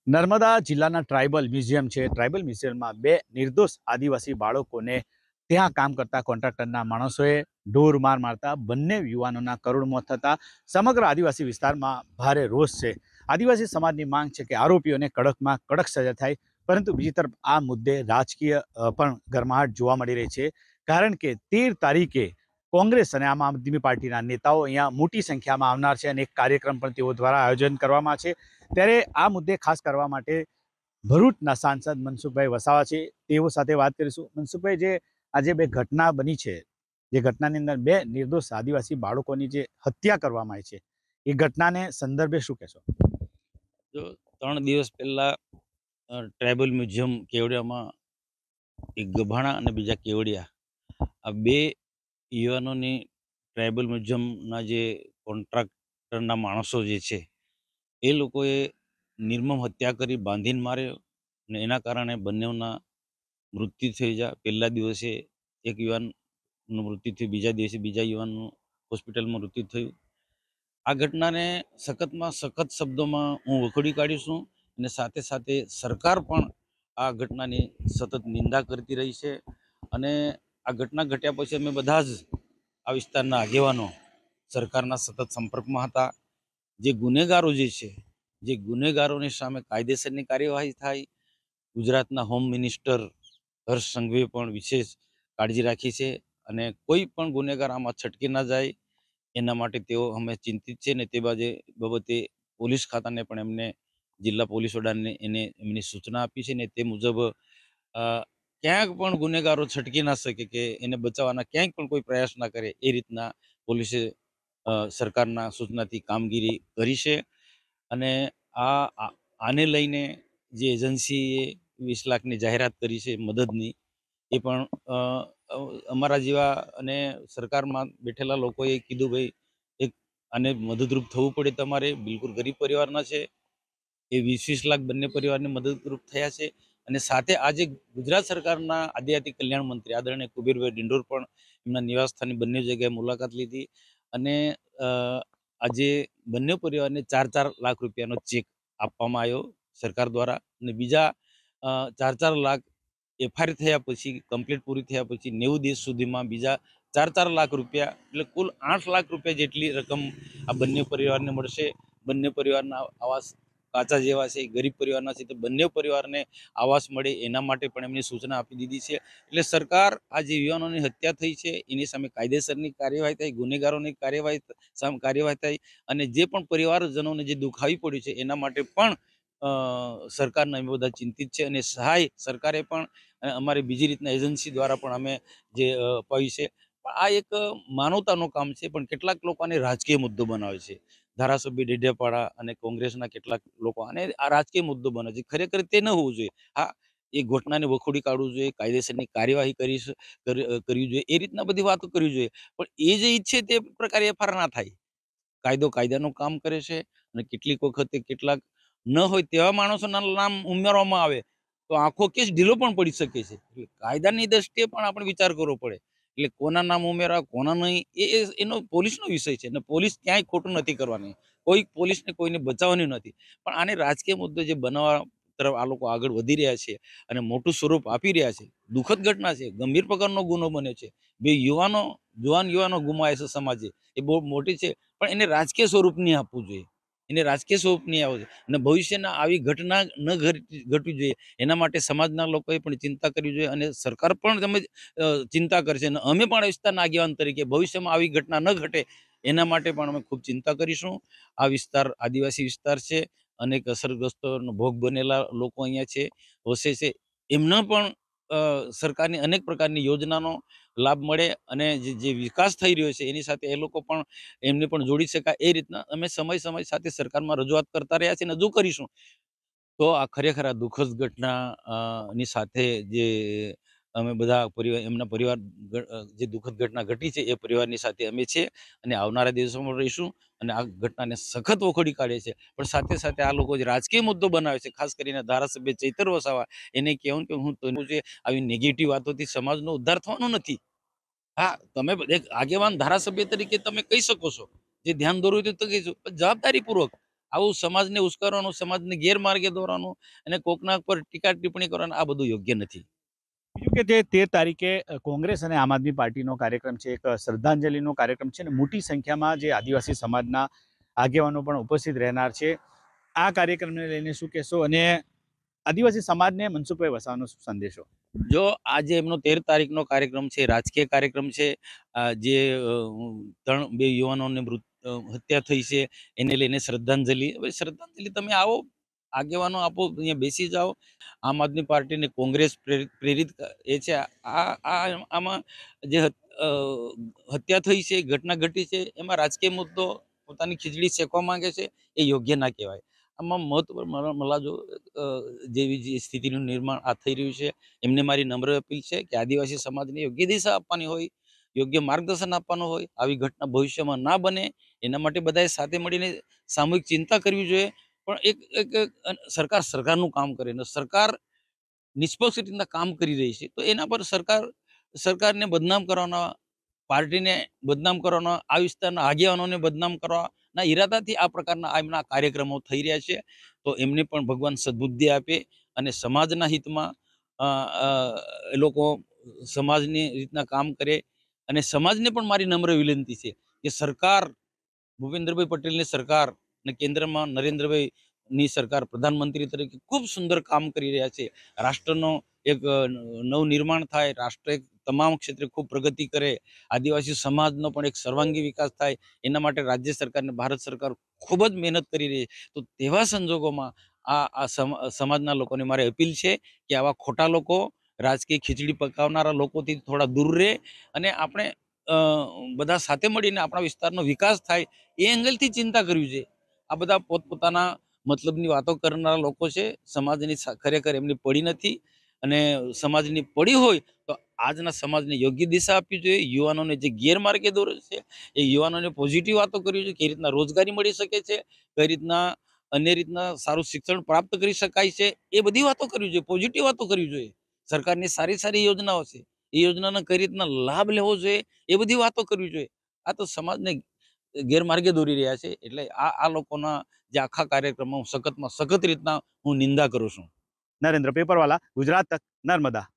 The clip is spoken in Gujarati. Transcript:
નર્મદા જિલ્લાના ટ્રાઇબલ મ્યુઝિયમ છે. ટ્રાઇબલ મ્યુઝિયમમાં બે નિર્દોષ આદિવાસી બાળકોને ત્યાં કામ કરતા કોન્ટ્રાક્ટરના માણસોએ ઢોર માર મારતા બંને યુવાનોના કરુણ મોત થતા સમગ્ર આદિવાસી વિસ્તારમાં ભારે રોષ છે. આદિવાસી સમાજની માંગ છે કે આરોપીઓને કડકમાં કડક સજા થાય, પરંતુ બીજી તરફ આ મુદ્દે રાજકીય પણ ગરમાહટ જોવા મળી રહી છે. કારણ કે 13 તારીખે કોંગ્રેસ અને આમ આદમી પાર્ટીના નેતાઓ અહીંયા મોટી સંખ્યામાં આવનાર છે અને એક કાર્યક્રમ પણ તેઓ દ્વારા આયોજન કરવામાં છે. ત્યારે આ મુદ્દે ખાસ કરવા માટે ભરૂચના સાંસદ મનસુખભાઈ વસાવા છે, તેઓ સાથે વાત કરીશું. મનસુખભાઈ, જે આજે બે ઘટના બની છે, જે ઘટનાની અંદર બે નિર્દોષ આદિવાસી બાળકોની જે હત્યા કરવામાં આવી છે, એ ઘટનાને સંદર્ભે શું કહેશો? જો 3 દિવસ પહેલા ટ્રાઇબલ મ્યુઝિયમ કેવડિયામાં એક ગભાણા અને બીજા કેવડિયા આ બે યુવાનોની ટ્રાઇબલ મ્યુઝિયમના જે કોન્ટ્રાક્ટરના માણસો જે છે એ લોકોએ નિર્મમ હત્યા કરી બાંધીને માર્યો અને એના કારણે બંનેના મૃત્યુ થઈ ગયા. પહેલા દિવસે એક યુવાનનું મૃત્યુ થયું, બીજા દિવસે બીજા યુવાનનું હોસ્પિટલમાં મૃત્યુ થયું. આ ઘટનાને સખતમાં સખત શબ્દોમાં હું વખોડી કાઢીશું અને સાથે સાથે સરકાર પણ આ ઘટનાની સતત નિંદા કરતી રહી છે. અને આ ઘટના ઘટ્યા પછી અમે બધા જ આ વિસ્તારના આગેવાનો સરકારના સતત સંપર્કમાં હતા. જે ગુનેગારો જે ગુનેગારોની સામે કાયદેસરની કાર્યવાહી થાય. ગુજરાતના હોમ મિનિસ્ટર હર્ષ સંઘવીએ પણ વિશેષ કાળજી રાખી છે અને કોઈ પણ ગુનેગાર આમાં છટકી ના જાય એના માટે તેઓ અમે ચિંતિત છે. ને તે બાબતે પોલીસ ખાતાને પણ એમને જિલ્લા પોલીસ વડાને એમની સૂચના આપી છે. ને તે મુજબ ક્યાંક પણ ગુનેગારો છટકી ના શકે કે એને બચાવવાના ક્યાંક પણ કોઈ પ્રયાસ ના કરે એ રીતના પોલીસે સરકારના સૂચનાથી કામગીરી કરી છે. અને આને લઈને જે એજન્સીએ 20 લાખની જાહેરાત કરી છે મદદની, એ પણ અમારા જેવા અને સરકારમાં બેઠેલા લોકોએ કીધું, ભાઈ એક આને મદદરૂપ થવું પડે, તમારે બિલકુલ ગરીબ પરિવારના છે એ 20-20 લાખ બંને પરિવારને મદદરૂપ થયા છે. અને સાથે આજે ગુજરાત સરકારના આદિજાતિ કલ્યાણ મંત્રી આદરણીય કુબેરભાઈ ડિંડોર પણ એમના નિવાસસ્થાનની બંને જગ્યાએ મુલાકાત લીધી અને આજે બંને પરિવારને 4-4 લાખ રૂપિયાનો ચેક આપવામાં આવ્યો સરકાર દ્વારા. અને બીજા 4-4 લાખ એફઆઈઆર થયા પછી, કમ્પ્લીટ પૂરી થયા પછી 90 દિવસ સુધીમાં બીજા 4-4 લાખ રૂપિયા, એટલે કુલ 8 લાખ રૂપિયા જેટલી રકમ આ બંને પરિવારને મળશે. બંને પરિવારના આવાસ કાચા જેવા છે, ગરીબ પરિવારના છે, તો બંને પરિવારને આવાસ મળે એના માટે પણ એમની સૂચના આપી દીધી છે. એટલે સરકાર આ જે યુવાનોની હત્યા થઈ છે એની સામે કાયદેસરની કાર્યવાહી થાય, ગુનેગારોની કાર્યવાહી થાય અને જે પણ પરિવારજનોને જે દુખાવી પડ્યું છે એના માટે પણ સરકારના અમે બધા ચિંતિત છે. અને સહાય સરકારે પણ અમારી બીજી રીતના એજન્સી દ્વારા પણ અમે જે અપાવી છે. આ એક માનવતાનું કામ છે, પણ કેટલાક લોકોને રાજકીય મુદ્દો બનાવે છે. ધારાસભ્ય ડેડિયાપાડા અને કોંગ્રેસના કેટલાક લોકો આને આ રાજકીય મુદ્દો બને છે. ખરેખર તે ન હોવું જોઈએ. હા, એ ઘટનાને વખોડી કાઢવું જોઈએ, કાયદેસરની કાર્યવાહી કરવી જોઈએ, એ રીતના બધી વાતો કરવી જોઈએ. પણ એ જે ઈચ્છે તે પ્રકારે એફઆઈઆર ના થાય. કાયદો કાયદાનું કામ કરે છે અને કેટલીક વખતે કેટલાક ન હોય તેવા માણસોના નામ ઉમેરવામાં આવે તો આખો કેસ ઢીલો પણ પડી શકે છે. એટલે કાયદાની દ્રષ્ટિએ પણ આપણે વિચાર કરવો પડે. એટલે કોના નામ ઉમેરવા, કોના નહીં, એનો પોલીસનો વિષય છે અને પોલીસ ક્યાંય ખોટું નથી કરવાની. કોઈ પોલીસને કોઈને બચાવવાની નથી. પણ આને રાજકીય મુદ્દો જે બનાવવા તરફ આ લોકો આગળ વધી રહ્યા છે અને મોટું સ્વરૂપ આપી રહ્યા છે. દુઃખદ ઘટના છે, ગંભીર પ્રકારનો ગુનો બને છે. બે જુવાન યુવાનો ગુમાય છે સમાજે, એ બહુ મોટી છે. પણ એને રાજકીય સ્વરૂપ નહીં આપવું જોઈએ, એને રાજકીય સ્વરૂપ નહીં આવવું જોઈએ અને ભવિષ્યના આવી ઘટના ન ઘટવી જોઈએ. એના માટે સમાજના લોકોએ પણ ચિંતા કરવી જોઈએ અને સરકાર પણ તમે ચિંતા કરશે અને અમે પણ વિસ્તારના આગેવાન તરીકે ભવિષ્યમાં આવી ઘટના ન ઘટે એના માટે પણ અમે ખૂબ ચિંતા કરીશું. આ વિસ્તાર આદિવાસી વિસ્તાર છે, અનેક અસરગ્રસ્તોનો ભોગ બનેલા લોકો અહીંયા છે, વસે છે. એમના પણ સરકારની અનેક પ્રકારની યોજનાનો લાભ મળે અને જે વિકાસ થઈ રહ્યો છે એની સાથે એ લોકો પણ એમને પણ જોડી શકાય, એ રીતના અમે સમય સાથે સરકારમાં રજૂઆત કરતા રહ્યા છીએ અને હજુ કરીશું. તો આ ખરેખર આ દુઃખદ ઘટના ની સાથે જે અમે બધા એમના પરિવાર જે દુઃખદ ઘટના ઘટી છે એ પરિવારની સાથે અમે છે અને આવનારા દિવસોમાં રહીશું અને આ ઘટનાને સખત વખોડી કાઢે છે. પણ સાથે સાથે આ લોકો જે રાજકીય મુદ્દો બનાવે છે, ખાસ કરીને ધારાસભ્ય ચૈતર વસાવા, એને કહેવું કે હું તો આવી નેગેટિવ વાતોથી સમાજનો ઉદ્ધાર થવાનો નથી. હા, તમે એક આગેવાન ધારાસભ્ય તરીકે તમે કહી શકો છો, જે ધ્યાન દોરવું તો કહીશું, પણ જવાબદારીપૂર્વક આવું સમાજને ઉશ્કેરવાનું, સમાજને ગેરમાર્ગે દોરવાનું અને કોકના પર ટીકા ટિપ્પણી કરવાનું આ બધું યોગ્ય નથી. બીજું કે જે 13 તારીખે કોંગ્રેસ અને આમ આદમી પાર્ટીનો કાર્યક્રમ છે, એક શ્રદ્ધાંજલિનો કાર્યક્રમ છે, અને મોટી સંખ્યામાં જે આદિવાસી સમાજના આગેવાનો પણ ઉપસ્થિત રહેનાર છે. આ કાર્યક્રમને લઈને શું કહેશો, અને આદિવાસી સમાજને મનસુખભાઈ વસાવાનો શું સંદેશો? જો આજે એમનો 13 તારીખનો કાર્યક્રમ છે, રાજકીય કાર્યક્રમ છે. જે 2 યુવાનોને હત્યા થઈ છે એને લઈને શ્રદ્ધાંજલિ. હવે શ્રદ્ધાંજલિ તમે આવો, આગેવાનો આપો, અહીંયા બેસી જાઓ. આમ આદમી પાર્ટી ને કોંગ્રેસ પ્રેરિત એ છે. આમાં જે હત્યા થઈ છે, ઘટના ઘટી છે, એમાં રાજકીય મુદ્દો પોતાની ખીચડી શેકવા માંગે છે, એ યોગ્ય ના કહેવાય. આમાં મલાજો જેવી જે સ્થિતિનું નિર્માણ આ થઈ રહ્યું છે, એમને મારી નમ્ર અપીલ છે કે આદિવાસી સમાજને યોગ્ય દિશા આપવાની હોય, યોગ્ય માર્ગદર્શન આપવાનું હોય, આવી ઘટના ભવિષ્યમાં ના બને એના માટે બધાએ સાથે મળીને સામૂહિક ચિંતા કરવી જોઈએ. પણ એક સરકારનું કામ કરે ને સરકાર નિષ્પક્ષ રીતના કામ કરી રહી છે, તો એના પર સરકારને બદનામ કરવાના, પાર્ટીને બદનામ કરવાના, આ વિસ્તારના આગેવાનોને બદનામ કરવાના ઈરાદાથી આ પ્રકારના એમના કાર્યક્રમો થઈ રહ્યા છે. તો એમને પણ ભગવાન સદબુદ્ધિ આપે અને સમાજના હિતમાં એ લોકો સમાજની રીતના કામ કરે. અને સમાજને પણ મારી નમ્ર વિનંતી છે કે સરકાર, ભૂપેન્દ્રભાઈ પટેલની સરકાર અને કેન્દ્રમાં નરેન્દ્રભાઈ ની સરકાર પ્રધાનમંત્રી તરીકે ખૂબ સુંદર કામ કરી રહ્યા છે. રાષ્ટ્રનો એક નવનિર્માણ થાય, રાષ્ટ્ર એક તમામ ક્ષેત્રે ખૂબ પ્રગતિ કરે, આદિવાસી સમાજનો પણ એક સર્વાંગી વિકાસ થાય, એના માટે રાજ્ય સરકાર અને ભારત સરકાર ખૂબ જ મહેનત કરી રહી છે. તો તેવા સંજોગોમાં આ સમાજના લોકોને મારે અપીલ છે કે આવા ખોટા લોકો, રાજકીય ખીચડી પકાવનારા લોકોથી થોડા દૂર રહે અને આપણે બધા સાથે મળીને આપણા વિસ્તારનો વિકાસ થાય એ એંગલથી ચિંતા કરવી જોઈએ. આ બધા પોતપોતાના મતલબની વાતો કરનારા લોકો છે. સમાજની ખરેખર એમની પડી નથી, અને સમાજની પડી હોય તો આજના સમાજને યોગ્ય દિશા આપવી જોઈએ. યુવાનોને જે ગેરમાર્ગે દોરે છે એ યુવાનોને પોઝિટિવ વાતો કરવી જોઈએ, કઈ રીતના રોજગારી મળી શકે છે, કઈ રીતના અન્ય રીતના સારું શિક્ષણ પ્રાપ્ત કરી શકાય છે, એ બધી વાતો કરવી જોઈએ, પોઝિટિવ વાતો કરવી જોઈએ. સરકારની સારી સારી યોજનાઓ છે, એ યોજનાનો કઈ રીતના લાભ લેવો જોઈએ, એ બધી વાતો કરવી જોઈએ. આ તો સમાજને ગેરમાર્ગે દોરી રહ્યા છે. એટલે આ લોકોના જે આખા કાર્યક્રમો સખતમાં સખત રીતના હું નિંદા કરું છું. નરેન્દ્ર પેપરવાલા, ગુજરાત તક, નર્મદા.